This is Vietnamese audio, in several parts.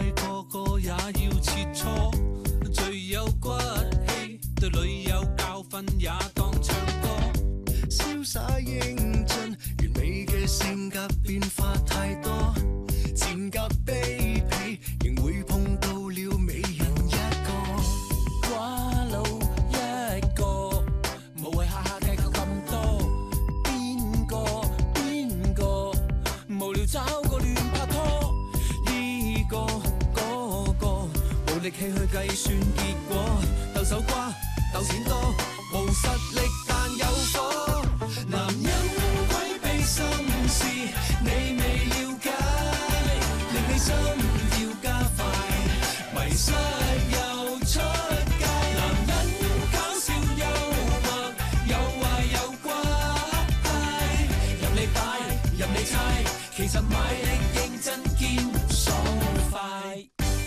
個個也要切磋，最有骨氣，對女友教訓也當唱歌，瀟灑英俊，完美嘅性格變化太多，賤格卑鄙，仍會碰到了美人一個，寡佬一個，無謂下下踢球咁多，邊個無聊找個亂拍拖，呢個嗰個冇力氣去計算結果，鬥手瓜鬥錢多，無實力但有火，男人鬼秘心事你未了解，令你心跳加快，迷失又出街，男人搞笑幽默有壞有乖，任你擺任你猜，其實賣力認真兼爽快。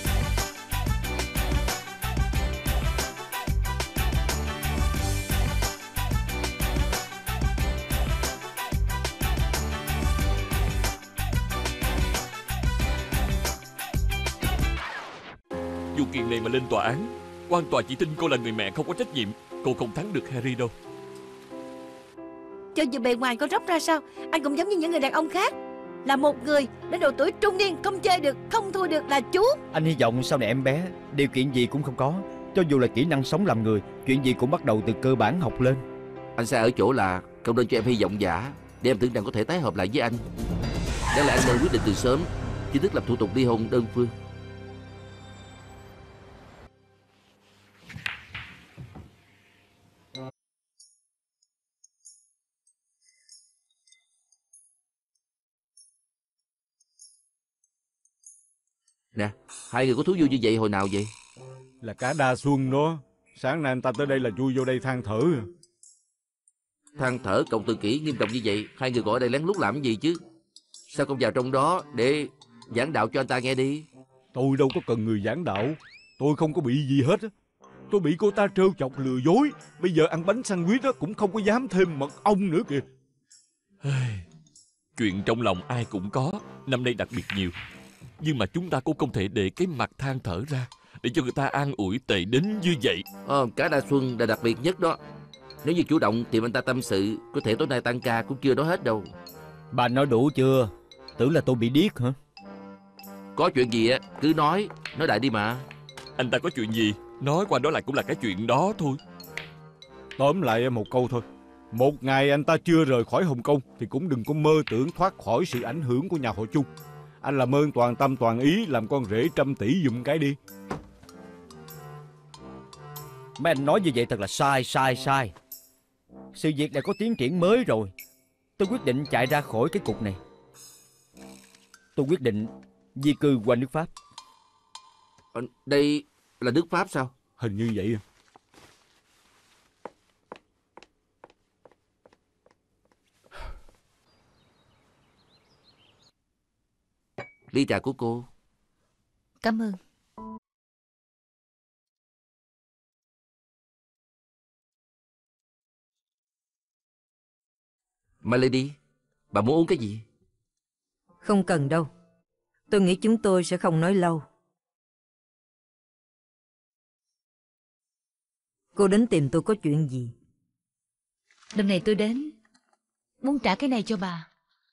Vụ kiện này mà lên tòa án, quan tòa chỉ tin cô là người mẹ không có trách nhiệm. Cô không thắng được Harry đâu. Cho dù bề ngoài có róc ra sao, anh cũng giống như những người đàn ông khác, là một người đến độ tuổi trung niên, không chơi được, không thua được là chú. Anh hy vọng sau này em bé điều kiện gì cũng không có, cho dù là kỹ năng sống làm người, chuyện gì cũng bắt đầu từ cơ bản học lên. Anh sai ở chỗ là không nên cho em hy vọng giả, để em tưởng rằng có thể tái hợp lại với anh. Đáng lẽ anh nên quyết định từ sớm, chính thức làm thủ tục ly hôn đơn phương. Nè, hai người có thú vui như vậy hồi nào vậy? Là cả Đa Xuân đó. Sáng nay anh ta tới đây là chui vô đây than thở. Than thở cộng tự kỷ nghiêm trọng như vậy, hai người gọi ở đây lén lút làm cái gì chứ? Sao không vào trong đó để giảng đạo cho anh ta nghe đi? Tôi đâu có cần người giảng đạo. Tôi không có bị gì hết. Tôi bị cô ta trêu chọc lừa dối. Bây giờ ăn bánh sandwich đó cũng không có dám thêm mật ong nữa kìa. Chuyện trong lòng ai cũng có, năm nay đặc biệt nhiều. Nhưng mà chúng ta cũng không thể để cái mặt than thở ra, để cho người ta an ủi tệ đến như vậy. Cả Đa Xuân là đặc biệt nhất đó. Nếu như chủ động tìm anh ta tâm sự, có thể tối nay tăng ca cũng chưa nói hết đâu. Bà nói đủ chưa? Tưởng là tôi bị điếc hả? Có chuyện gì á cứ nói đại đi mà. Anh ta có chuyện gì, nói qua đó lại cũng là cái chuyện đó thôi. Tóm lại một câu thôi. Một ngày anh ta chưa rời khỏi Hồng Kông thì cũng đừng có mơ tưởng thoát khỏi sự ảnh hưởng của nhà họ Chung. Anh làm ơn toàn tâm toàn ý làm con rể 100 tỷ giùm cái đi. Mấy anh nói như vậy thật là sai. Sự việc đã có tiến triển mới rồi. Tôi quyết định chạy ra khỏi cái cục này. Tôi quyết định di cư qua nước Pháp. Đây là nước Pháp sao? Hình như vậy. Ly trà của cô. Cảm ơn. My Lady, bà muốn uống cái gì? Không cần đâu. Tôi nghĩ chúng tôi sẽ không nói lâu. Cô đến tìm tôi có chuyện gì? Lần này tôi đến muốn trả cái này cho bà.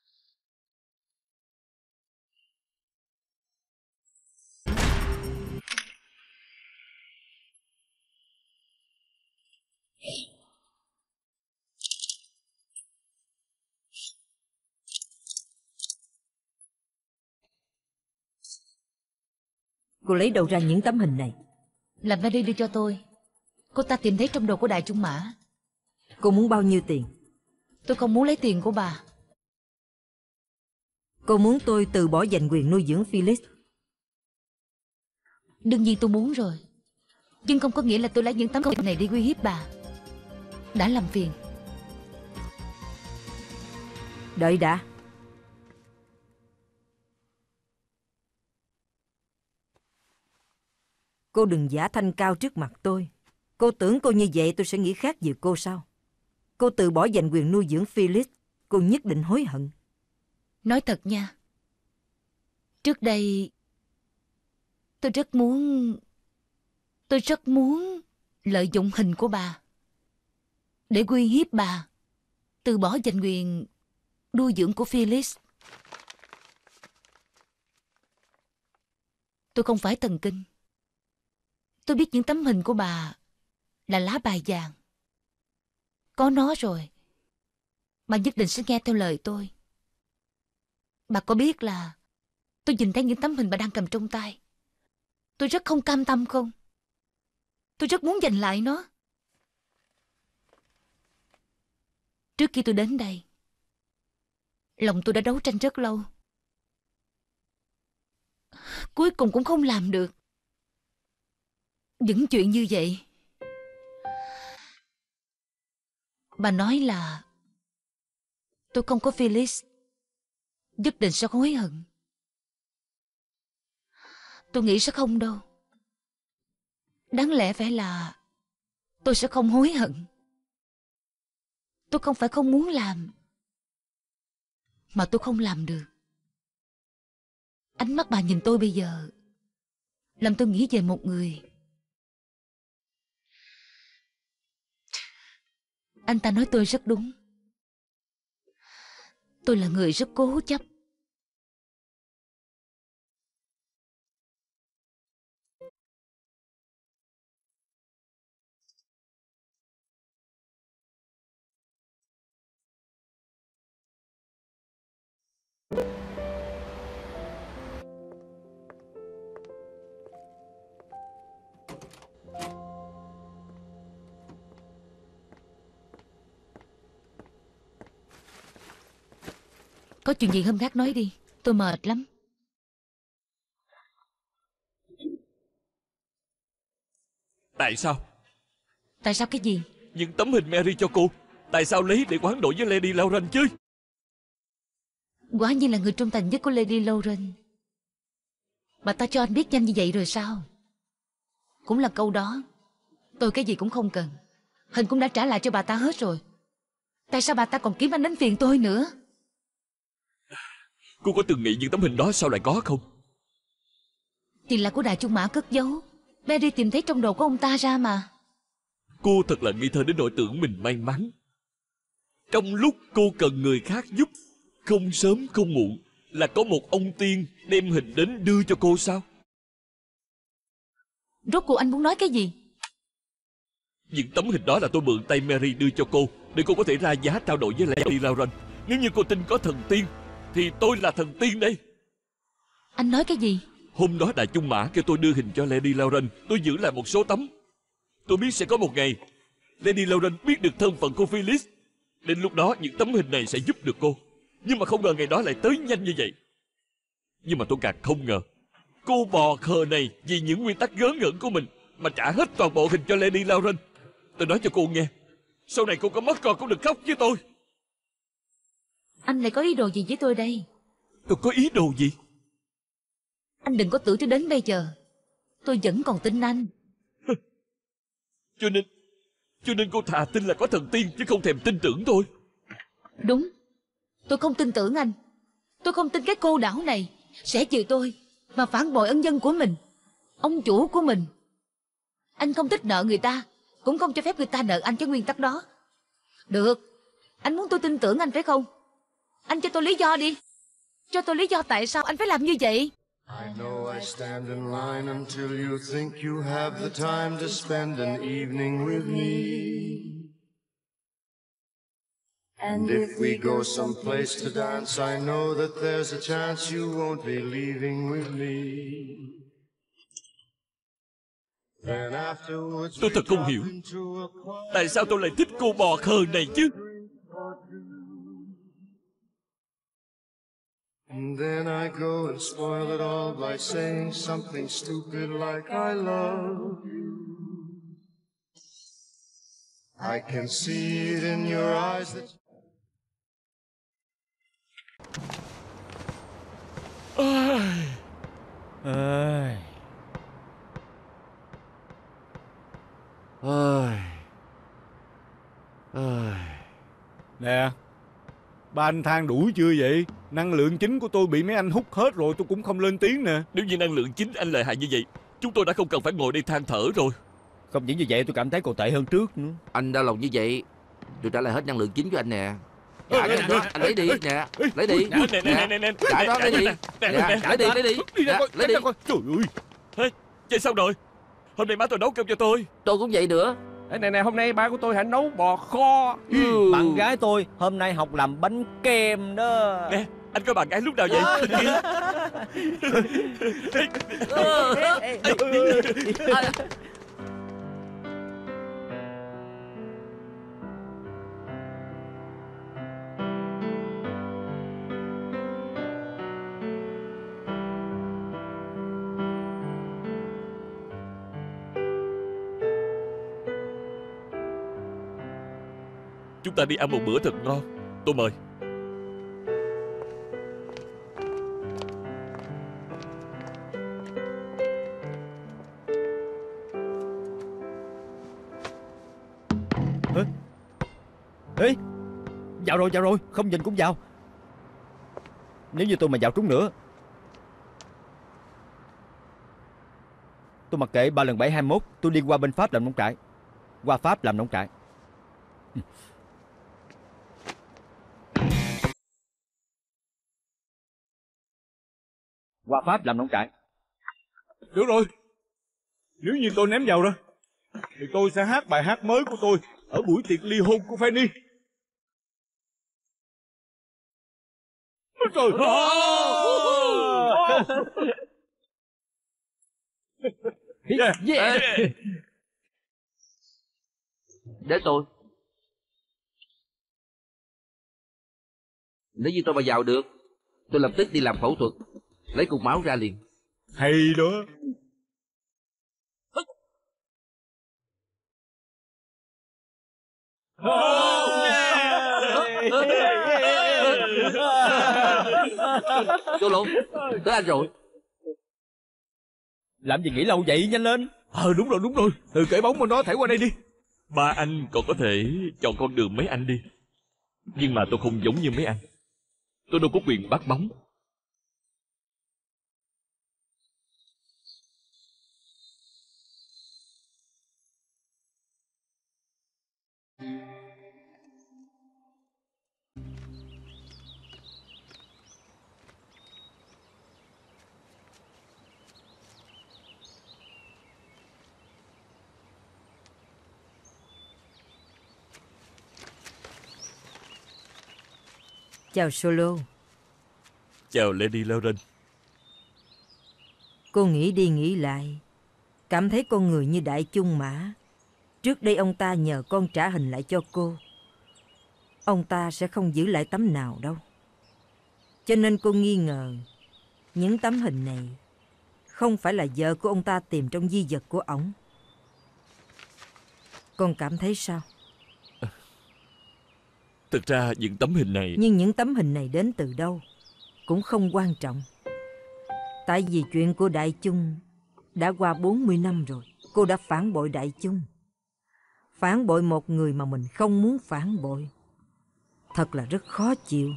Cô lấy đâu ra những tấm hình này? Là Mary đưa cho tôi. Cô ta tìm thấy trong đồ của Đại Trung Mã. Cô muốn bao nhiêu tiền? Tôi không muốn lấy tiền của bà. Cô muốn tôi từ bỏ giành quyền nuôi dưỡng Phyllis? Đương nhiên tôi muốn rồi. Nhưng không có nghĩa là tôi lấy những tấm hình này đi uy hiếp bà. Đã làm phiền. Đợi đã. Cô đừng giả thanh cao trước mặt tôi. Cô tưởng cô như vậy tôi sẽ nghĩ khác về cô sao? Cô từ bỏ giành quyền nuôi dưỡng Phyllis, cô nhất định hối hận. Nói thật nha. Trước đây Tôi rất muốn lợi dụng hình của bà để uy hiếp bà từ bỏ giành quyền nuôi dưỡng của Phyllis. Tôi không phải thần kinh. Tôi biết những tấm hình của bà là lá bài vàng. Có nó rồi, bà nhất định sẽ nghe theo lời tôi. Bà có biết là tôi nhìn thấy những tấm hình bà đang cầm trong tay, tôi rất không cam tâm không? Tôi rất muốn giành lại nó. Trước khi tôi đến đây, lòng tôi đã đấu tranh rất lâu. Cuối cùng cũng không làm được. Những chuyện như vậy. Bà nói là tôi không có Phyllis, nhất định sẽ hối hận. Tôi nghĩ sẽ không đâu. Đáng lẽ phải là tôi sẽ không hối hận. Tôi không phải không muốn làm, mà tôi không làm được. Ánh mắt bà nhìn tôi bây giờ làm tôi nghĩ về một người. Anh ta nói tôi rất đúng. Tôi là người rất cố chấp. Có chuyện gì hôm khác nói đi. Tôi mệt lắm. Tại sao? Tại sao cái gì? Những tấm hình Mary cho cô, tại sao lấy để hoán đổi với Lady Lauren chứ? Quả nhiên là người trung thành nhất của Lady Lauren. Bà ta cho anh biết nhanh như vậy rồi sao? Cũng là câu đó. Tôi cái gì cũng không cần. Hình cũng đã trả lại cho bà ta hết rồi. Tại sao bà ta còn kiếm anh đến phiền tôi nữa? Cô có từng nghĩ những tấm hình đó sao lại có không? Thì là của Đại Trung Mã cất giấu. Mary tìm thấy trong đồ của ông ta ra mà. Cô thật là nghi thơ đến nỗi tưởng mình may mắn. Trong lúc cô cần người khác giúp, không sớm không muộn là có một ông tiên đem hình đến đưa cho cô sao? Rốt cuộc anh muốn nói cái gì? Những tấm hình đó là tôi mượn tay Mary đưa cho cô, để cô có thể ra giá trao đổi với Lady Lauren. Nếu như cô tin có thần tiên, thì tôi là thần tiên đây. Anh nói cái gì? Hôm đó Đại Trung Mã kêu tôi đưa hình cho Lady Lauren. Tôi giữ lại một số tấm. Tôi biết sẽ có một ngày Lady Lauren biết được thân phận của Phyllis. Đến lúc đó những tấm hình này sẽ giúp được cô. Nhưng mà không ngờ ngày đó lại tới nhanh như vậy. Nhưng mà tôi càng không ngờ cô bò khờ này vì những nguyên tắc ngớ ngẩn của mình mà trả hết toàn bộ hình cho Lady Lauren. Tôi nói cho cô nghe, sau này cô có mất con cũng đừng khóc với tôi. Anh lại có ý đồ gì với tôi đây? Tôi có ý đồ gì? Anh đừng có tưởng cho đến bây giờ tôi vẫn còn tin anh. Cho nên cô thà tin là có thần tiên chứ không thèm tin tưởng tôi. Đúng. Tôi không tin tưởng anh. Tôi không tin cái cô đảo này sẽ chịu tôi mà phản bội ân nhân của mình, ông chủ của mình. Anh không thích nợ người ta, cũng không cho phép người ta nợ anh cái nguyên tắc đó. Được, anh muốn tôi tin tưởng anh phải không? Anh cho tôi lý do đi. Cho tôi lý do tại sao anh phải làm như vậy. I know I stand in line until you think you have the time to spend an evening with me. And if we go someplace to dance, I know that there's a chance you won't be leaving with me. Then afterwards Tôi thật không hiểu tại sao tôi lại thích cô bò khờ này chứ. And then I go and spoil it all by saying something stupid like I love you. I can see it in your eyes that... Nè, ba anh than đủ chưa vậy? Năng lượng chính của tôi bị mấy anh hút hết rồi, tôi cũng không lên tiếng nè. Nếu như năng lượng chính anh lợi hại như vậy, chúng tôi đã không cần phải ngồi đây than thở rồi. Không những như vậy tôi cảm thấy còn tệ hơn trước nữa. Anh đau lòng như vậy, tôi trả lại hết năng lượng chính cho anh nè. Dạ, anh lấy đi nè, lấy đi. Nè. Trả đó, lấy đi. Lấy đi, lấy đi. Lấy đi. Trời ơi. Vậy sao rồi? Hôm nay má tôi nấu cơm cho tôi. Tôi cũng vậy nữa. Nè, hôm nay ba của tôi hãy nấu bò kho. Bạn gái tôi hôm nay học làm bánh kem đó. Nè, anh có bạn gái lúc nào vậy? Chúng ta đi ăn một bữa thật ngon. Tôi mời. Ê, vào rồi, không nhìn cũng vào. Nếu như tôi mà vào trúng nữa, tôi mặc kệ 3 lần 7 21, tôi đi qua bên Pháp làm nông trại. Qua Pháp làm nông trại. Qua Pháp làm nông trại. Được rồi. Nếu như tôi ném vào đó, thì tôi sẽ hát bài hát mới của tôi ở buổi tiệc ly hôn của Fanny. Trời ơi. Yeah. Để tôi. Nếu như tôi mà vào được, tôi lập tức đi làm phẫu thuật, lấy cục máu ra liền. Hay đó. Cô Lộn, tới anh rồi. Làm gì nghĩ lâu vậy, nhanh lên. Đúng rồi. Từ kể bóng mà nó thảy qua đây đi. Ba anh còn có thể chọn con đường mấy anh đi. Nhưng mà tôi không giống như mấy anh. Tôi đâu có quyền bắt bóng. Chào Solo. Chào Lady Lauren. Cô nghĩ đi nghĩ lại, cảm thấy con người như Đại Chung Mã. Trước đây ông ta nhờ con trả hình lại cho cô. Ông ta sẽ không giữ lại tấm nào đâu. Cho nên cô nghi ngờ những tấm hình này không phải là vợ của ông ta tìm trong di vật của ổng. Con cảm thấy sao? Thực ra những tấm hình này... Nhưng những tấm hình này đến từ đâu cũng không quan trọng. Tại vì chuyện của Đại Chung đã qua 40 năm rồi. Cô đã phản bội Đại Chung. Phản bội một người mà mình không muốn phản bội. Thật là rất khó chịu.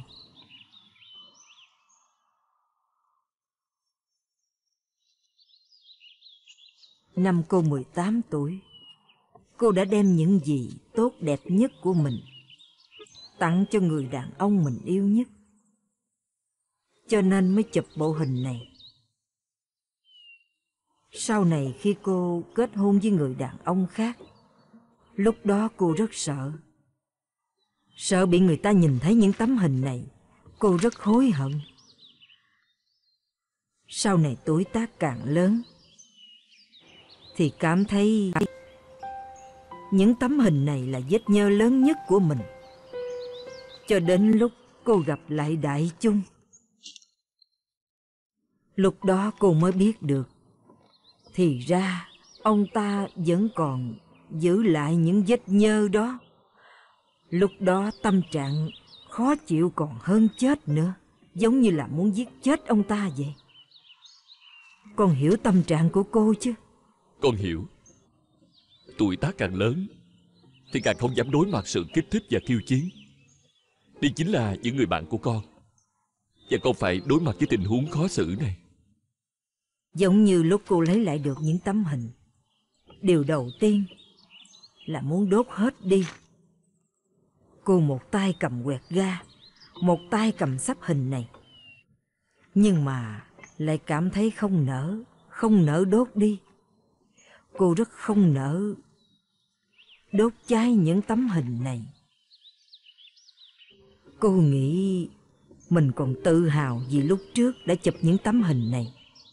Năm cô 18 tuổi, cô đã đem những gì tốt đẹp nhất của mình tặng cho người đàn ông mình yêu nhất. Cho nên mới chụp bộ hình này. Sau này khi cô kết hôn với người đàn ông khác, lúc đó cô rất sợ. Sợ bị người ta nhìn thấy những tấm hình này, cô rất hối hận. Sau này tuổi tác càng lớn, thì cảm thấy những tấm hình này là vết nhơ lớn nhất của mình. Cho đến lúc cô gặp lại Đại Chung, lúc đó cô mới biết được, thì ra ông ta vẫn còn giữ lại những vết nhơ đó. Lúc đó tâm trạng khó chịu còn hơn chết nữa, giống như là muốn giết chết ông ta vậy. Con hiểu tâm trạng của cô chứ? Con hiểu. Tuổi tác càng lớn thì càng không dám đối mặt sự kích thích và khiêu chiến. Đây chính là những người bạn của con. và con phải đối mặt với tình huống khó xử này. Giống như lúc cô lấy lại được những tấm hình, điều đầu tiên là muốn đốt hết đi. Cô một tay cầm quẹt ga, một tay cầm sắp hình này, nhưng mà lại cảm thấy không nỡ đốt đi. Cô rất không nỡ đốt cháy những tấm hình này. Cô nghĩ mình còn tự hào vì lúc trước đã chụp những tấm hình này.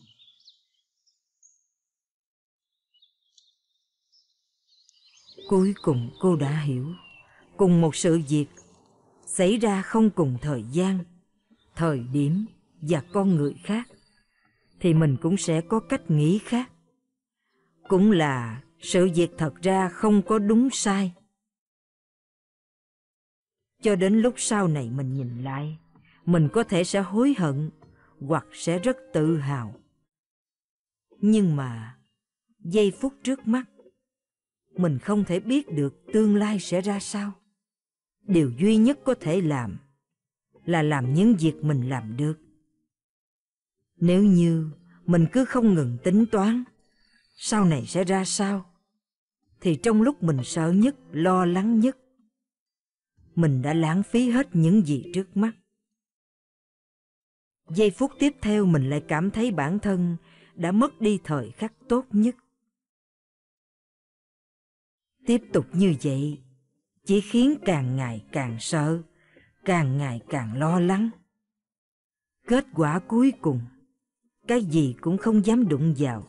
Cuối cùng cô đã hiểu, cùng một sự việc xảy ra không cùng thời gian, thời điểm và con người khác, thì mình cũng sẽ có cách nghĩ khác. Cũng là sự việc thật ra không có đúng sai. Cho đến lúc sau này mình nhìn lại, mình có thể sẽ hối hận hoặc sẽ rất tự hào. Nhưng mà giây phút trước mắt, mình không thể biết được tương lai sẽ ra sao. Điều duy nhất có thể làm là làm những việc mình làm được. Nếu như mình cứ không ngừng tính toán sau này sẽ ra sao, thì trong lúc mình sợ nhất, lo lắng nhất, mình đã lãng phí hết những gì trước mắt. Giây phút tiếp theo mình lại cảm thấy bản thân đã mất đi thời khắc tốt nhất. Tiếp tục như vậy chỉ khiến càng ngày càng sợ, càng ngày càng lo lắng. Kết quả cuối cùng, cái gì cũng không dám đụng vào.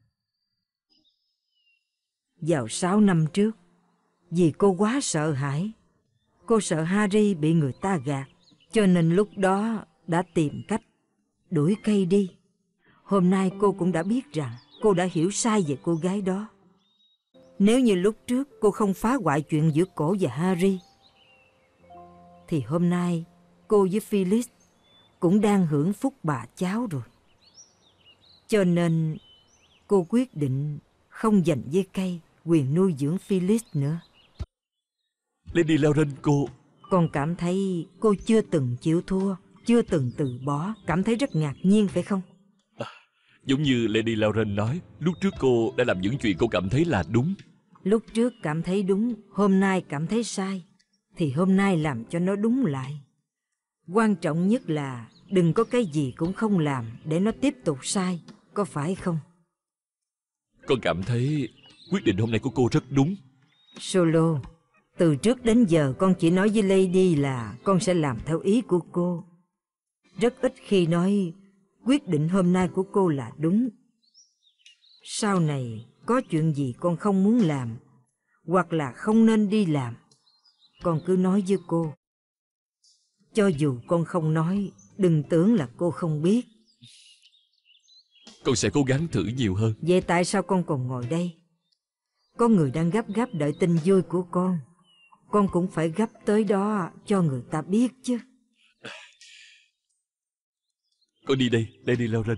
Vào 6 năm trước, vì cô quá sợ hãi, cô sợ Harry bị người ta gạt, cho nên lúc đó đã tìm cách đuổi cây đi. Hôm nay cô cũng đã biết rằng cô đã hiểu sai về cô gái đó. Nếu như lúc trước cô không phá hoại chuyện giữa cổ và Harry, thì hôm nay cô với Phyllis cũng đang hưởng phúc bà cháu rồi. Cho nên cô quyết định không dành với cây quyền nuôi dưỡng Phyllis nữa. Lady Lauren, cô... Con cảm thấy cô chưa từng chịu thua, chưa từng từ bỏ, cảm thấy rất ngạc nhiên phải không? Giống như Lady Lauren nói, lúc trước cô đã làm những chuyện cô cảm thấy là đúng. Lúc trước cảm thấy đúng, hôm nay cảm thấy sai, thì hôm nay làm cho nó đúng lại. Quan trọng nhất là đừng có cái gì cũng không làm để nó tiếp tục sai, có phải không? Con cảm thấy quyết định hôm nay của cô rất đúng. Solo, từ trước đến giờ con chỉ nói với Lady là con sẽ làm theo ý của cô. Rất ít khi nói quyết định hôm nay của cô là đúng. Sau này có chuyện gì con không muốn làm, hoặc là không nên đi làm, con cứ nói với cô. Cho dù con không nói, đừng tưởng là cô không biết. Con sẽ cố gắng thử nhiều hơn. Vậy tại sao con còn ngồi đây? Có người đang gấp gáp đợi tin vui của con cũng phải gấp tới đó cho người ta biết chứ. Con đi đây, Lady Lauren.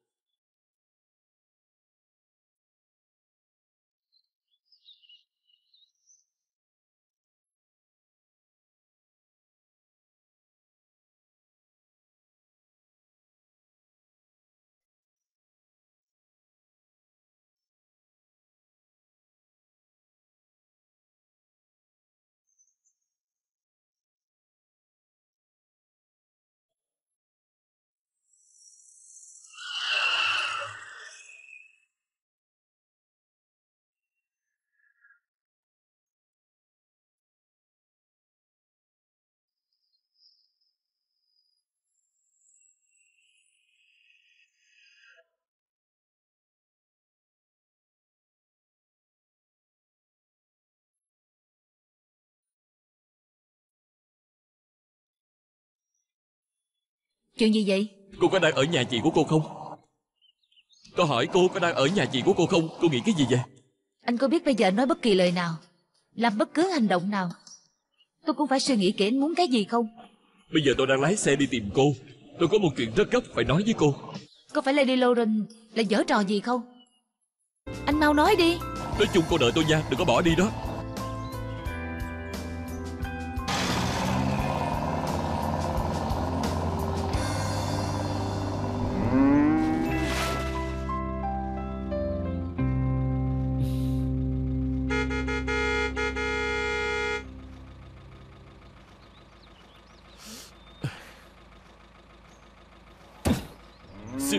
Chuyện gì vậy? Cô có đang ở nhà chị của cô không? Tôi hỏi cô có đang ở nhà chị của cô không? Cô nghĩ cái gì vậy? Anh có biết bây giờ nói bất kỳ lời nào, làm bất cứ hành động nào, tôi cũng phải suy nghĩ kỹ anh muốn cái gì không? Bây giờ tôi đang lái xe đi tìm cô. Tôi có một chuyện rất gấp phải nói với cô. Có phải Lady Lauren là giở trò gì không? Anh mau nói đi. Nói chung cô đợi tôi nha, đừng có bỏ đi đó.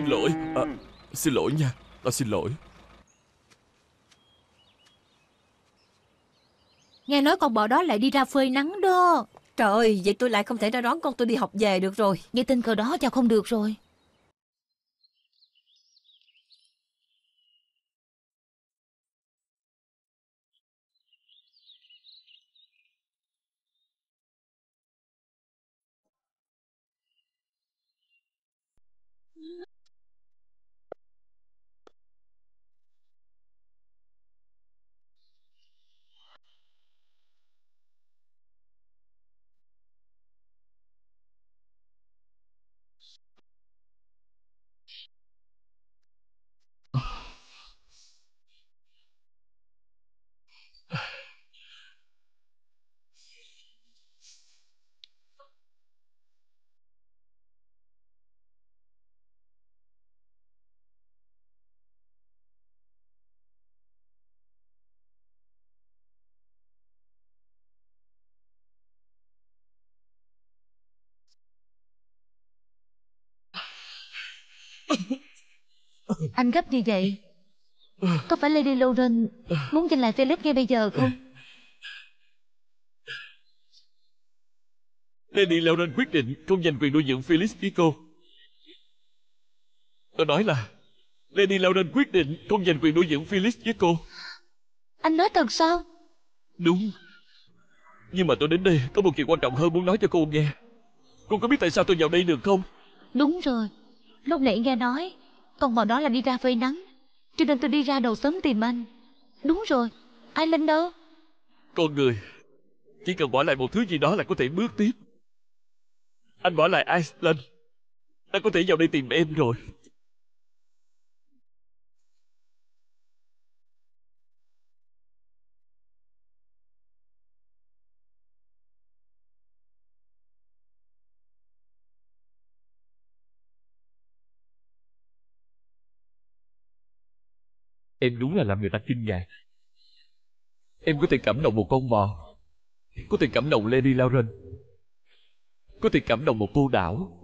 xin lỗi. Xin lỗi nha. Tao xin lỗi. Nghe nói con bò đó lại đi ra phơi nắng đó. Trời ơi, vậy tôi lại không thể ra đón con tôi đi học về được rồi. Vậy tình cờ đó chào không được rồi. Anh gấp như vậy, có phải Lady Lauren muốn giành lại Felix ngay bây giờ không? Lady Lauren quyết định không giành quyền nuôi dưỡng Felix với cô. Tôi nói là Lady Lauren quyết định không giành quyền nuôi dưỡng Felix với cô. Anh nói thật sao? Đúng. Nhưng mà tôi đến đây có một chuyện quan trọng hơn muốn nói cho cô nghe. Cô có biết tại sao tôi vào đây được không? Đúng rồi, lúc nãy nghe nói con bò đó là đi ra phơi nắng, cho nên tôi đi ra đầu sớm tìm anh. Đúng rồi, ai lên đâu? Con người chỉ cần bỏ lại một thứ gì đó là có thể bước tiếp. Anh bỏ lại Iceland, anh có thể vào đây tìm em rồi. Em đúng là làm người ta kinh ngạc. Em có thể cảm động một con bò, có thể cảm động Lady Lauren, có thể cảm động một cô đảo.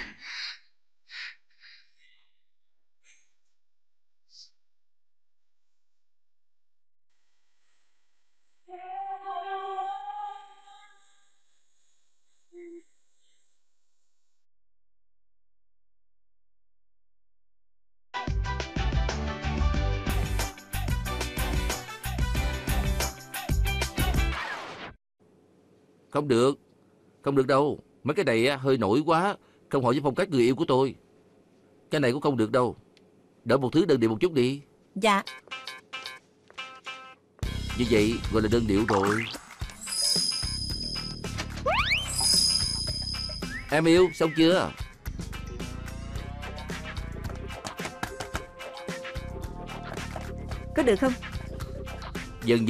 Không được. Không được đâu. Mấy cái này á, hơi nổi quá. Không hợp với phong cách người yêu của tôi. Cái này cũng không được đâu. Đợi một thứ đơn điệu một chút đi. Dạ. Như vậy gọi là đơn điệu rồi. Em yêu, xong chưa? Có được không? Dừng.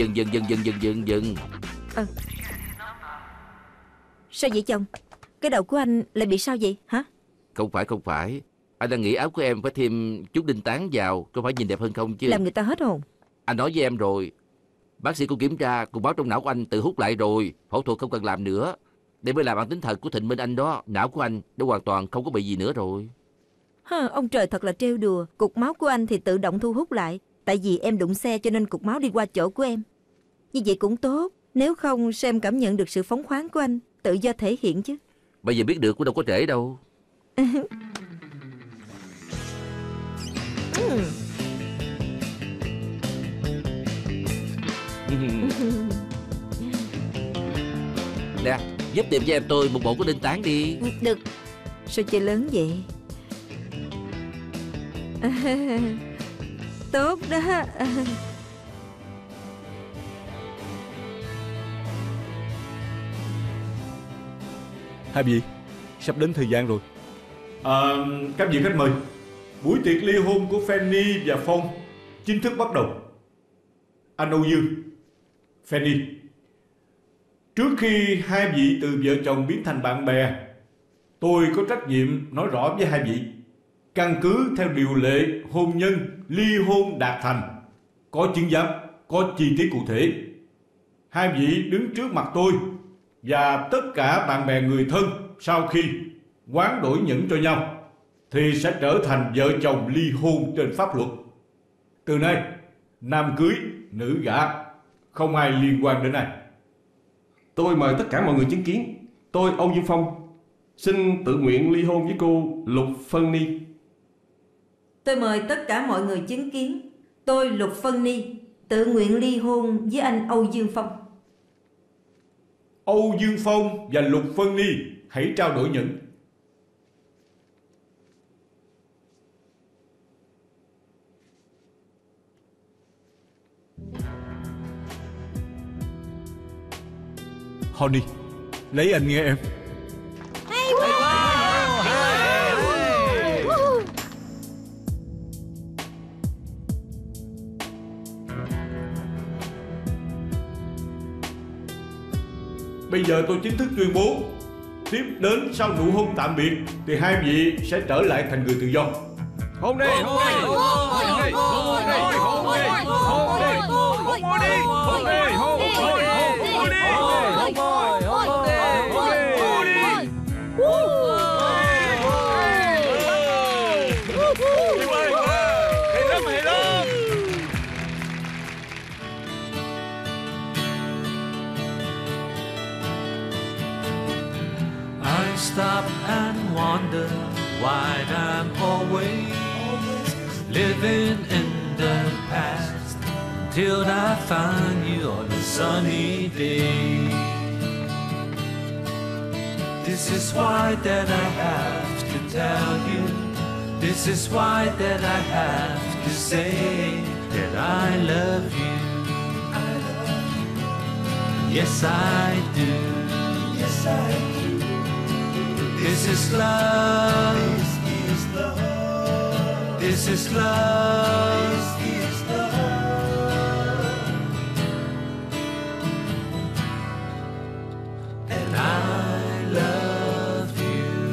Sao vậy chồng? Cái đầu của anh lại bị sao vậy hả? Không phải. Anh đang nghĩ áo của em phải thêm chút đinh tán vào, có phải nhìn đẹp hơn không chứ? Làm người ta hết hồn. Anh nói với em rồi. Bác sĩ cũng kiểm tra, cục máu trong não của anh tự hút lại rồi. Phẫu thuật không cần làm nữa. Đây mới là bản tính thật của Thịnh Minh Anh đó. Não của anh đã hoàn toàn không có bị gì nữa rồi. Ông trời thật là trêu đùa. Cục máu của anh thì tự động thu hút lại. Tại vì em đụng xe cho nên cục máu đi qua chỗ của em. Như vậy cũng tốt. Nếu không sao em cảm nhận được sự phóng khoáng của anh, tự do thể hiện chứ. Bây giờ biết được cũng đâu có trễ đâu. Nè, giúp tìm cho em tôi một bộ có đinh tán đi. Được. Sao chơi lớn vậy? Tốt đó. Hai vị, sắp đến thời gian rồi. Các vị khách mời, buổi tiệc ly hôn của Fanny và Phong chính thức bắt đầu. Anh Âu Dương, Fanny, trước khi hai vị từ vợ chồng biến thành bạn bè, tôi có trách nhiệm nói rõ với hai vị. Căn cứ theo điều lệ hôn nhân ly hôn đạt thành, có chứng giám, có chi tiết cụ thể. Hai vị đứng trước mặt tôi và tất cả bạn bè người thân sau khi hoán đổi nhẫn cho nhau. thì sẽ trở thành vợ chồng ly hôn trên pháp luật. Từ nay, nam cưới, nữ gả, không ai liên quan đến ai. Tôi mời tất cả mọi người chứng kiến. Tôi Âu Dương Phong xin tự nguyện ly hôn với cô Lục Phân Ni. Tôi mời tất cả mọi người chứng kiến. Tôi Lục Phân Ni tự nguyện ly hôn với anh Âu Dương Phong. Âu Dương Phong và Lục Phân Ni hãy trao đổi nhẫn. Honey, lấy anh nghe em. Bây giờ tôi chính thức tuyên bố, tiếp đến sau nụ hôn tạm biệt thì hai vị sẽ trở lại thành người tự do. Hôn đi, hôn đi, hôn đi, hôn đi, hôn đi, hôn đi, hôn đi, hôn đi, hôn đi, hôn đi, Stop and wonder why I'm always living in the past till I find you on a sunny day. This is why that I have to tell you. This is why that I have to say that I love you. Yes, I do. Yes, I do. This is love. This is love. This is love. This is love. And I love you.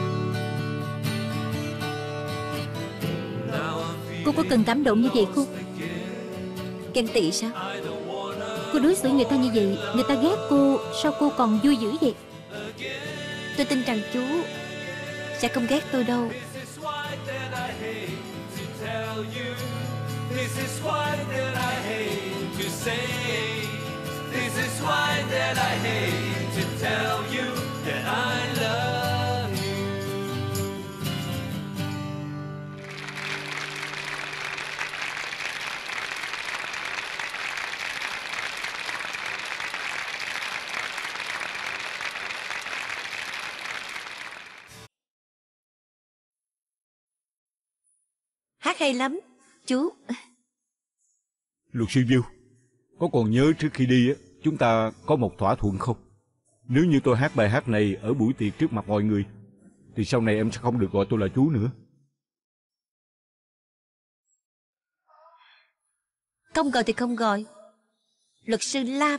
Now I'm feeling Cô có cần cảm động như vậy không? Ghen tị sao? Cô đối xử người ta như vậy, người ta ghét cô, sao cô còn vui dữ vậy? Tôi tin rằng chú sẽ không ghét tôi đâu. Hát hay lắm, chú. Luật sư Viu, có còn nhớ trước khi đi chúng ta có một thỏa thuận không? Nếu như tôi hát bài hát này ở buổi tiệc trước mặt mọi người thì sau này em sẽ không được gọi tôi là chú nữa. Không gọi thì không gọi. Luật sư Lam.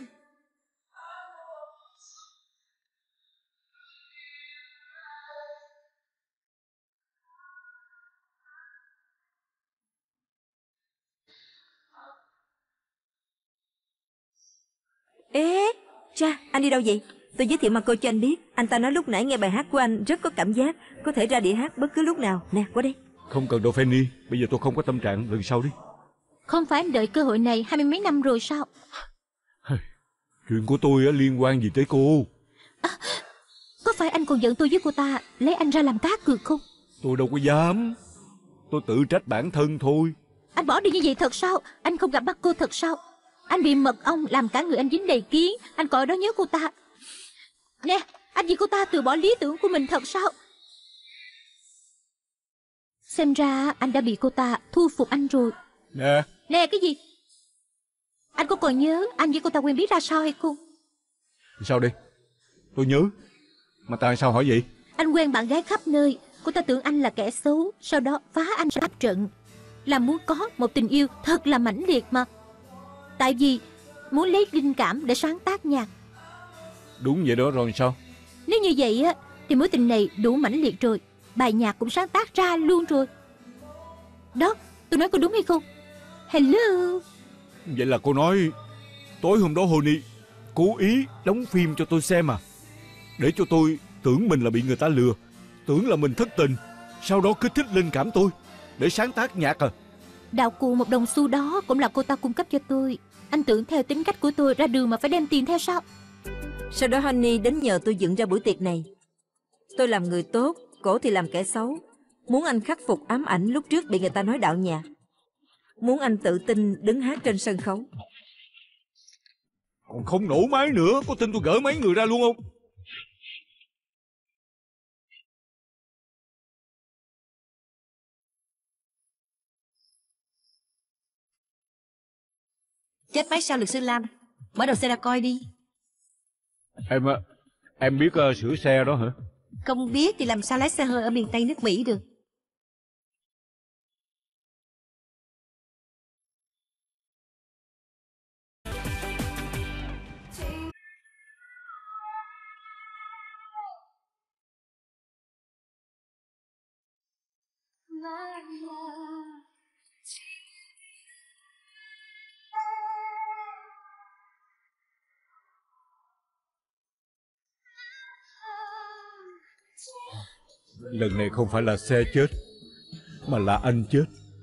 Ê, cha, anh đi đâu vậy? Tôi giới thiệu mặt cô cho anh biết. Anh ta nói lúc nãy nghe bài hát của anh rất có cảm giác, có thể ra đĩa hát bất cứ lúc nào. Nè, qua đây. Không cần đâu Fanny, bây giờ tôi không có tâm trạng, lần sau đi. Không phải anh đợi cơ hội này 20 mấy năm rồi sao? Chuyện của tôi liên quan gì tới cô? Có phải anh còn giận tôi với cô ta lấy anh ra làm cá cược không? Tôi đâu có dám. Tôi tự trách bản thân thôi. Anh bỏ đi như vậy thật sao? Anh không gặp bắt cô thật sao? Anh bị mật ong làm cả người anh dính đầy kiến. Anh coi đó nhớ cô ta. Nè, anh vì cô ta từ bỏ lý tưởng của mình thật sao? Xem ra anh đã bị cô ta thu phục anh rồi. Nè. Nè cái gì? Anh có còn nhớ anh với cô ta quen biết ra sao hay không? Sao đi? Tôi nhớ. Mà tại sao hỏi vậy? Anh quen bạn gái khắp nơi. Cô ta tưởng anh là kẻ xấu, sau đó phá anh ra trận. Là muốn có một tình yêu thật là mãnh liệt mà. Tại vì muốn lấy linh cảm để sáng tác nhạc. Đúng vậy đó rồi sao? Nếu như vậy á thì mối tình này đủ mãnh liệt rồi. Bài nhạc cũng sáng tác ra luôn rồi. Đó, tôi nói có đúng hay không? Hello. Vậy là cô nói tối hôm đó Honey cố ý đóng phim cho tôi xem à, để cho tôi tưởng mình là bị người ta lừa, tưởng là mình thất tình, sau đó kích thích linh cảm tôi để sáng tác nhạc à? Đạo cụ 1 đồng xu đó cũng là cô ta cung cấp cho tôi. Anh tưởng theo tính cách của tôi ra đường mà phải đem tiền theo sao? Sau đó Honey đến nhờ tôi dựng ra buổi tiệc này. Tôi làm người tốt, cổ thì làm kẻ xấu. Muốn anh khắc phục ám ảnh lúc trước bị người ta nói đạo nhạc. Muốn anh tự tin đứng hát trên sân khấu. Còn không nổ máy nữa, có tin tôi gỡ mấy người ra luôn không? Chết máy sao luật sư Lam? Mở đầu xe ra coi đi. Em biết sửa xe đó hả? Không biết thì làm sao lái xe hơi ở miền Tây nước Mỹ được. Lần này không phải là xe chết, mà là anh chết.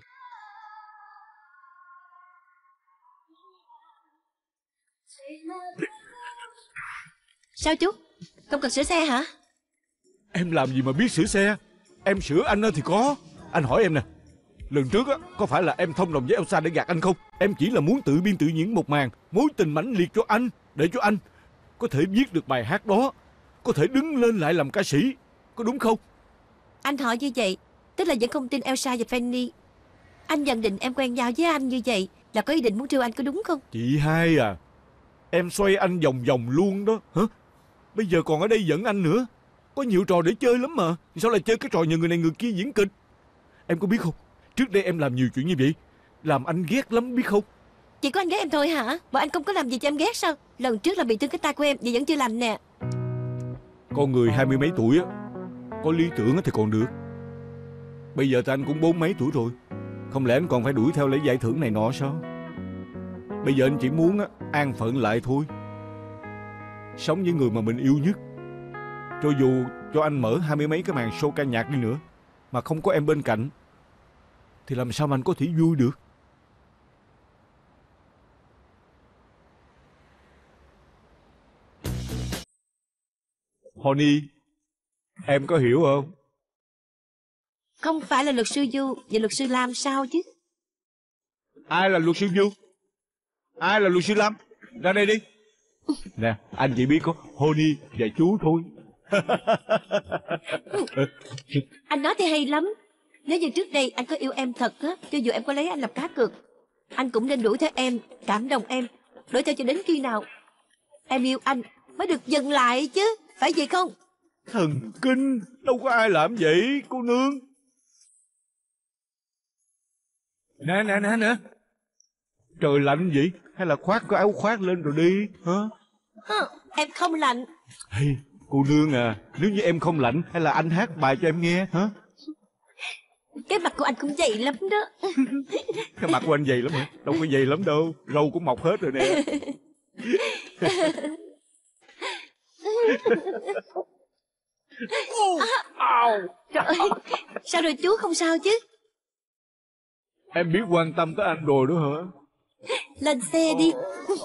Sao chú? Không cần sửa xe hả? Em làm gì mà biết sửa xe? Em sửa anh thì có. Anh hỏi em nè, lần trước có phải là em thông đồng với Elsa để gạt anh không? Em chỉ là muốn tự biên tự diễn một màn mối tình mãnh liệt cho anh, để cho anh có thể viết được bài hát đó, có thể đứng lên lại làm ca sĩ, có đúng không? Anh hỏi như vậy tức là vẫn không tin Elsa và Fanny. Anh nhận định em quen nhau với anh như vậy là có ý định muốn trêu anh, có đúng không? Chị hai à, em xoay anh vòng vòng luôn đó hả? Bây giờ còn ở đây giận anh nữa. Có nhiều trò để chơi lắm mà. Sao lại chơi cái trò nhờ người này người kia diễn kịch? Em có biết không, trước đây em làm nhiều chuyện như vậy, làm anh ghét lắm biết không? Chỉ có anh ghét em thôi hả? Bọn anh không có làm gì cho em ghét sao? Lần trước là bị thương cái tay của em, vậy vẫn chưa lành nè. Con người 20 mấy tuổi có lý tưởng thì còn được. Bây giờ thì anh cũng 40 mấy tuổi rồi. Không lẽ anh còn phải đuổi theo lấy giải thưởng này nọ sao? Bây giờ anh chỉ muốn an phận lại thôi, sống với người mà mình yêu nhất. Cho dù cho anh mở 20 mấy cái màn show ca nhạc đi nữa, mà không có em bên cạnh thì làm sao mà anh có thể vui được? Honey, em có hiểu không? Không phải là luật sư Du và luật sư Lam sao chứ? Ai là luật sư Du? Ai là luật sư Lam? Ra đây đi. Nè, anh chỉ biết có Honey và chú thôi. Anh nói thì hay lắm. Nếu như trước đây anh có yêu em thật á, cho dù em có lấy anh làm cá cược, anh cũng nên đuổi theo em, cảm động em, đuổi theo cho đến khi nào em yêu anh mới được dừng lại chứ, phải vậy không? Thần kinh, đâu có ai làm vậy cô nương. Nè, trời lạnh vậy, hay là khoác cái áo khoác lên rồi đi hả? Em không lạnh. Hey, cô nương à, nếu như em không lạnh hay là anh hát bài cho em nghe hả? Cái mặt của anh cũng dày lắm đó. Cái mặt của anh dày lắm hả? Đâu có dày lắm đâu, râu cũng mọc hết rồi nè. Trời ơi, sao rồi chú, không sao chứ? Em biết quan tâm tới anh rồi đó hả? Lên xe đi.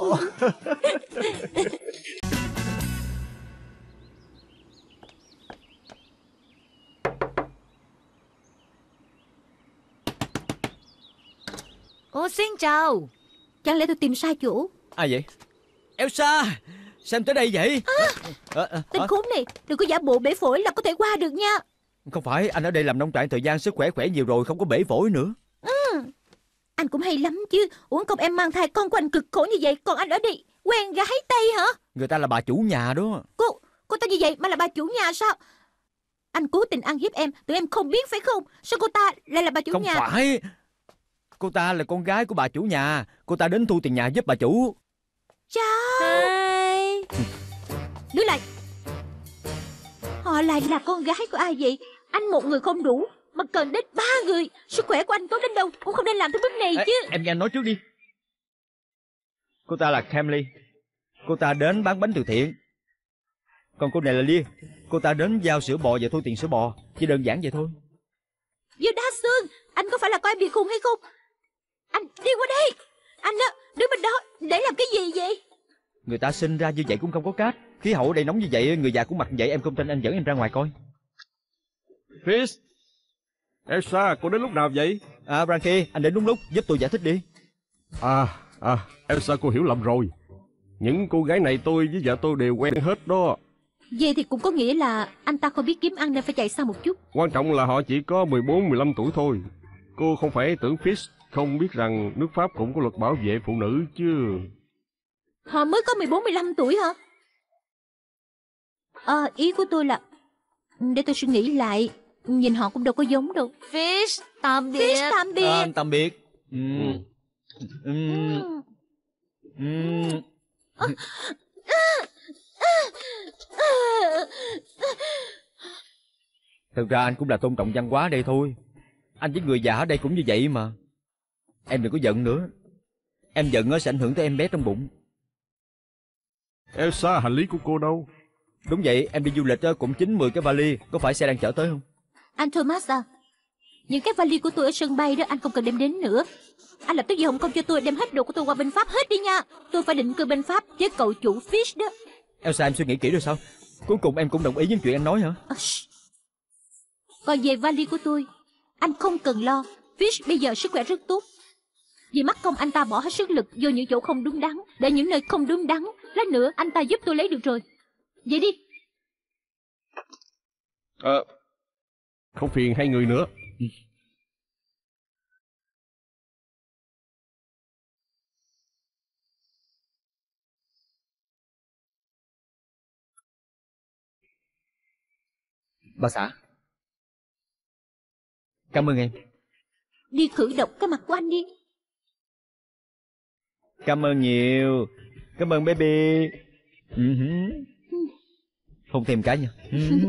Ồ, xin chào. Chẳng lẽ tôi tìm sai chỗ? Ai vậy? Elsa, sao em tới đây vậy? Tên khốn này, đừng có giả bộ bể phổi là có thể qua được nha. Không phải, anh ở đây làm nông trại thời gian, sức khỏe khỏe nhiều rồi, không có bể phổi nữa. Anh cũng hay lắm chứ. Uổng công em mang thai con của anh cực khổ như vậy, còn anh ở đây quen gái Tây hả? Người ta là bà chủ nhà đó. Cô ta như vậy mà là bà chủ nhà sao? Anh cố tình ăn hiếp em, tụi em không biết phải không? Sao cô ta lại là bà chủ nhà? Không phải, cô ta là con gái của bà chủ nhà. Cô ta đến thu tiền nhà giúp bà chủ. Chào. Đứng lại. Họ lại là con gái của ai vậy? Anh một người không đủ mà cần đến 3 người. Sức khỏe của anh tốt đến đâu cũng không nên làm tới bước này chứ. Em nghe anh nói trước đi. Cô ta là Camly. Cô ta đến bán bánh từ thiện. Còn cô này là Lia. Cô ta đến giao sữa bò và thu tiền sữa bò. Chỉ đơn giản vậy thôi. Sương, anh có phải là coi em bị khùng hay không? Anh đi qua đây. Anh á, đứng bên đó để làm cái gì vậy? Người ta sinh ra như vậy cũng không có cách. Khí hậu ở đây nóng như vậy, người già cũng mặc vậy. Em không tin, anh dẫn em ra ngoài coi. Fish, Elsa, cô đến lúc nào vậy? Frankie, anh đến đúng lúc, giúp tôi giải thích đi. Elsa, cô hiểu lầm rồi. Những cô gái này tôi với vợ tôi đều quen hết đó. Vậy thì cũng có nghĩa là anh ta không biết kiếm ăn nên phải chạy xa một chút. Quan trọng là họ chỉ có 14-15 tuổi thôi. Cô không phải tưởng Fish không biết rằng nước Pháp cũng có luật bảo vệ phụ nữ chứ. Họ mới có 14-15 tuổi hả? Ý của tôi là... Để tôi suy nghĩ lại. Nhìn họ cũng đâu có giống đâu. Fish, tạm biệt. Fish, tạm biệt. Tạm biệt. Thực ra anh cũng là tôn trọng văn hóa đây thôi. Anh với người già ở đây cũng như vậy mà. Em đừng có giận nữa. Em giận sẽ ảnh hưởng tới em bé trong bụng. Elsa, hành lý của cô đâu? Đúng vậy, em đi du lịch cũng 9-10 cái vali. Có phải xe đang chở tới không? Anh Thomas à, những cái vali của tôi ở sân bay đó anh không cần đem đến nữa. Anh lập tức về Hồng Kông cho tôi đem hết đồ của tôi qua bên Pháp hết đi nha. Tôi phải định cư bên Pháp với cậu chủ Fish đó. Elsa, em suy nghĩ kỹ rồi sao? Cuối cùng em cũng đồng ý với chuyện anh nói hả? Còn về vali của tôi, anh không cần lo. Fish bây giờ sức khỏe rất tốt. Vì mắc công anh ta bỏ hết sức lực vô những chỗ không đúng đắn, để những nơi không đúng đắn lát nữa anh ta giúp tôi lấy được rồi. Vậy đi. Không phiền hai người nữa. Bà xã, cảm ơn em. Đi khử độc cái mặt của anh đi. Cảm ơn nhiều. Cảm ơn baby. Hôn thêm cái nha.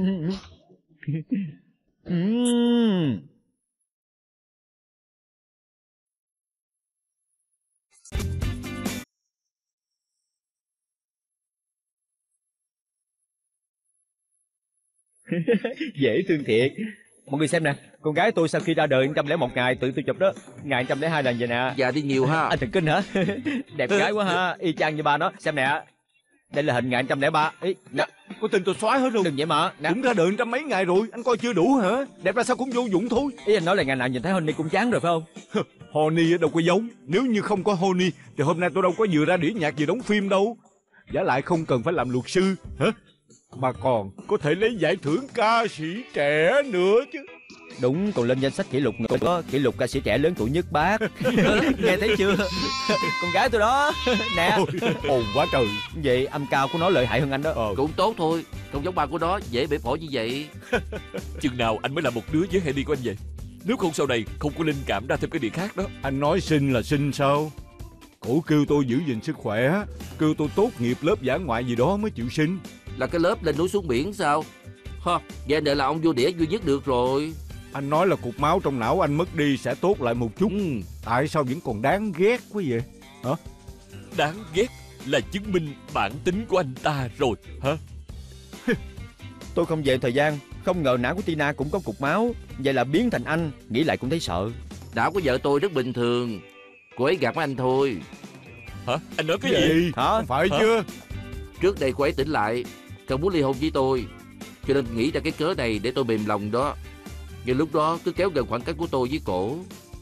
Dễ thương thiệt. Mọi người xem nè, con gái tôi sau khi ra đời 101 ngày tự tôi chụp đó. Ngày 102 lần vậy nè. Già đi nhiều ha. Anh thần kinh hả? Đẹp gái quá ha. Y chang như ba nó. Xem nè. Đây là hình ngày 103. Ý, nè. Có tin tôi xóa hết luôn. Đừng vậy mà nè. Cũng ra đời 100 mấy ngày rồi. Anh coi chưa đủ hả? Đẹp ra sao cũng vô dụng thôi. Ý anh nói là ngày nào nhìn thấy Honey cũng chán rồi phải không? Honey đâu có giống. Nếu như không có Honey thì hôm nay tôi đâu có vừa ra đĩa nhạc vừa đóng phim đâu. Giả lại không cần phải làm luật sư hả? Mà còn có thể lấy giải thưởng ca sĩ trẻ nữa chứ. Đúng, còn lên danh sách kỷ lục nữa. Có kỷ lục ca sĩ trẻ lớn tuổi nhất bác. Nghe thấy chưa? Con gái tôi đó. Nè. Ồn quá trời. Vậy âm cao của nó lợi hại hơn anh đó. Cũng tốt thôi. Không giống ba của nó dễ bể phổi như vậy. Chừng nào anh mới là một đứa với Heidi của anh vậy? Nếu không sau này không có linh cảm ra thêm cái đĩa khác đó. Anh nói xin là xin sao? Cổ kêu tôi giữ gìn sức khỏe, kêu tôi tốt nghiệp lớp dã ngoại gì đó mới chịu xin. Là cái lớp lên núi xuống biển sao? Vậy để là ông vô đĩa duy nhất được rồi. Anh nói là cục máu trong não anh mất đi sẽ tốt lại một chút. Tại sao vẫn còn đáng ghét quá vậy? Hả? Đáng ghét là chứng minh bản tính của anh ta rồi hả? Tôi không về thời gian, không ngờ não của Tina cũng có cục máu. Vậy là biến thành anh, nghĩ lại cũng thấy sợ. Não của vợ tôi rất bình thường. Cô ấy gạt với anh thôi. Hả? Anh nói cái gì? Hả? Không phải chưa? Trước đây cô ấy tỉnh lại, không muốn ly hôn với tôi, cho nên nghĩ ra cái cớ này để tôi mềm lòng đó. Nhưng lúc đó cứ kéo gần khoảng cách của tôi với cổ.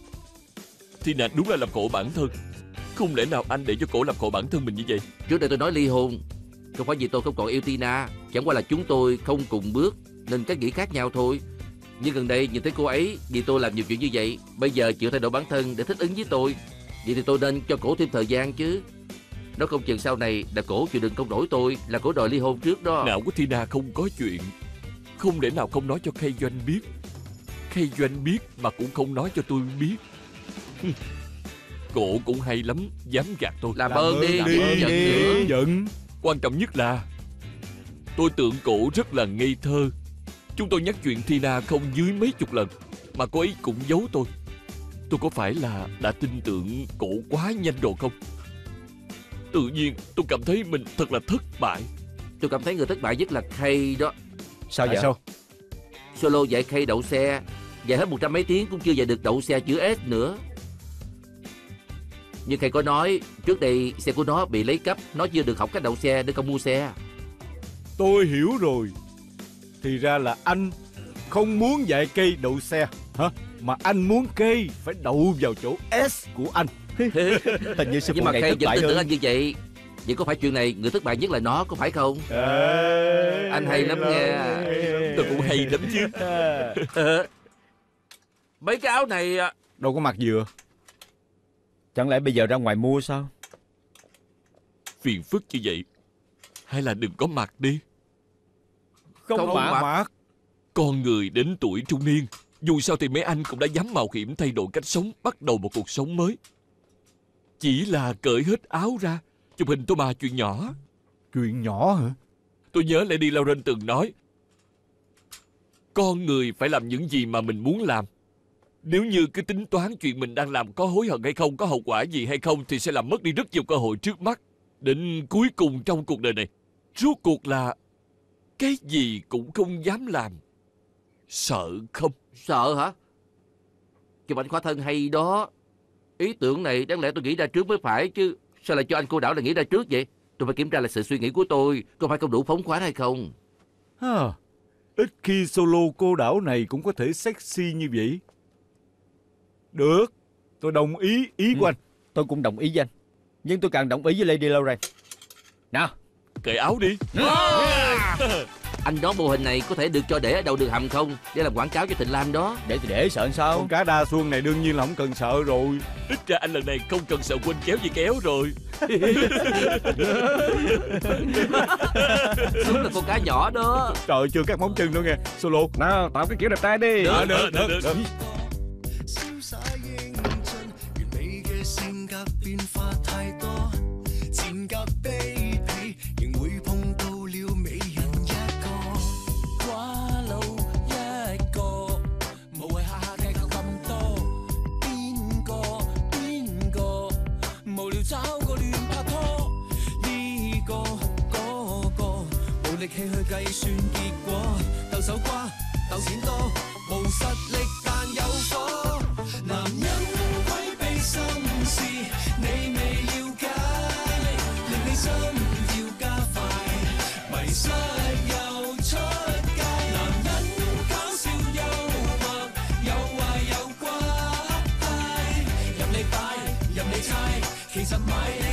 Tina đúng là làm khổ bản thân. Không lẽ nào anh để cho cổ làm khổ bản thân mình như vậy? Trước đây tôi nói ly hôn không phải vì tôi không còn yêu Tina, chẳng qua là chúng tôi không cùng bước nên cách nghĩ khác nhau thôi. Nhưng gần đây nhìn thấy cô ấy vì tôi làm nhiều chuyện như vậy, bây giờ chịu thay đổi bản thân để thích ứng với tôi. Vậy thì tôi nên cho cổ thêm thời gian chứ. Nó không chừng sau này là cổ chịu đựng không nổi tôi, là cổ đòi ly hôn trước đó. Não của Tina không có chuyện. Không lẽ nào không nói cho Kay Doanh biết. Kay Doanh biết mà cũng không nói cho tôi biết. Cổ cũng hay lắm, dám gạt tôi. Làm ơn đi, đừng giận. Quan trọng nhất là tôi tưởng cổ rất là ngây thơ. Chúng tôi nhắc chuyện Tina không dưới mấy chục lần mà cô ấy cũng giấu tôi. Tôi có phải là đã tin tưởng cổ quá nhanh rồi không? Tự nhiên tôi cảm thấy mình thật là thất bại. Tôi cảm thấy người thất bại nhất là Kay đó. Sao vậy? Sao? Solo dạy Kay đậu xe, Dài hết 100 mấy tiếng cũng chưa về được đậu xe chữ S nữa. Nhưng thầy có nói trước đây xe của nó bị lấy cắp, nó chưa được học cách đậu xe để không mua xe. Tôi hiểu rồi. Thì ra là anh không muốn dạy cây đậu xe hả? Mà anh muốn cây phải đậu vào chỗ S của anh. Hình như sư Nhưng phụ mà này thầy thất vẫn bại tin tưởng hơn. anh như vậy. Vậy có phải chuyện này người thất bại nhất là nó, có phải không? Anh hay lắm nghe. Tôi cũng hay lắm chứ. Mấy cái áo này Đâu có mặc vừa. Chẳng lẽ bây giờ ra ngoài mua sao? Phiền phức như vậy, hay là đừng có mặc đi. Không mặc. Con người đến tuổi trung niên, dù sao thì mấy anh cũng đã dám mạo hiểm thay đổi cách sống, bắt đầu một cuộc sống mới. Chỉ là cởi hết áo ra, chụp hình thôi mà, chuyện nhỏ. Chuyện nhỏ hả? Tôi nhớ Lady Lauren từng nói, con người phải làm những gì mà mình muốn làm. Nếu như cứ tính toán chuyện mình đang làm có hối hận hay không, có hậu quả gì hay không, thì sẽ làm mất đi rất nhiều cơ hội trước mắt. Đến cuối cùng trong cuộc đời này, rốt cuộc là cái gì cũng không dám làm. Sợ không? Sợ hả? Chụp ảnh khỏa thân hay đó. Ý tưởng này đáng lẽ tôi nghĩ ra trước mới phải chứ. Sao lại cho anh cô đảo là nghĩ ra trước vậy? Tôi phải kiểm tra lại sự suy nghĩ của tôi, có phải không đủ phóng khoáng hay không? Ít khi solo cô đảo này cũng có thể sexy như vậy. Được, tôi đồng ý của anh. Tôi cũng đồng ý với anh. Nhưng tôi càng đồng ý với Lady Lauren. Nào, cởi áo đi. Anh đoán mô hình này có thể được cho để ở đầu đường hầm không? Để làm quảng cáo cho Thịnh Lam đó. để sợ sao? Con cá đa xuông này đương nhiên là không cần sợ rồi. Ít ra anh lần này không cần sợ quên kéo gì kéo rồi. Đúng là con cá nhỏ đó. Trời, chưa các móng chân nữa nghe. Solo. Nào, tạo cái kiểu đẹp trai đi. Được. 瀟灑英俊，完美嘅性格變化太多，賤格卑鄙，仍會碰到了美人一個，寡佬一個，無謂下下計較咁多，邊個無聊找個亂拍拖，呢個嗰個冇力氣去計算結果，鬥手瓜鬥錢多，無實力但有火。男人規避心事，你未了解，令你心跳加快，迷失又出街。男人搞笑幽默，有壞有乖，任你擺任你猜，其實買。